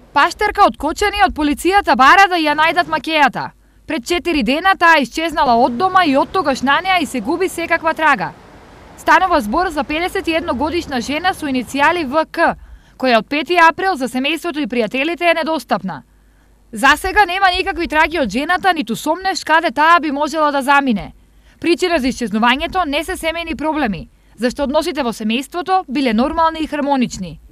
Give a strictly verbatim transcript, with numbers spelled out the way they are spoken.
Паштерка откочени од полицијата бара да ја најдат макејата. Пред четири дена таа исчезнала од дома и од тогаш на неа и се губи секаква трага. Станува збор за педесет и една годишна жена со иницијали В К, која од пети април за семејството и пријателите е недостапна. За сега нема никакви траги од жената, ниту сомнеш каде таа би можела да замине. Причина за исчезнувањето не се семејни проблеми, зашто односите во семејството биле нормални и хармонични.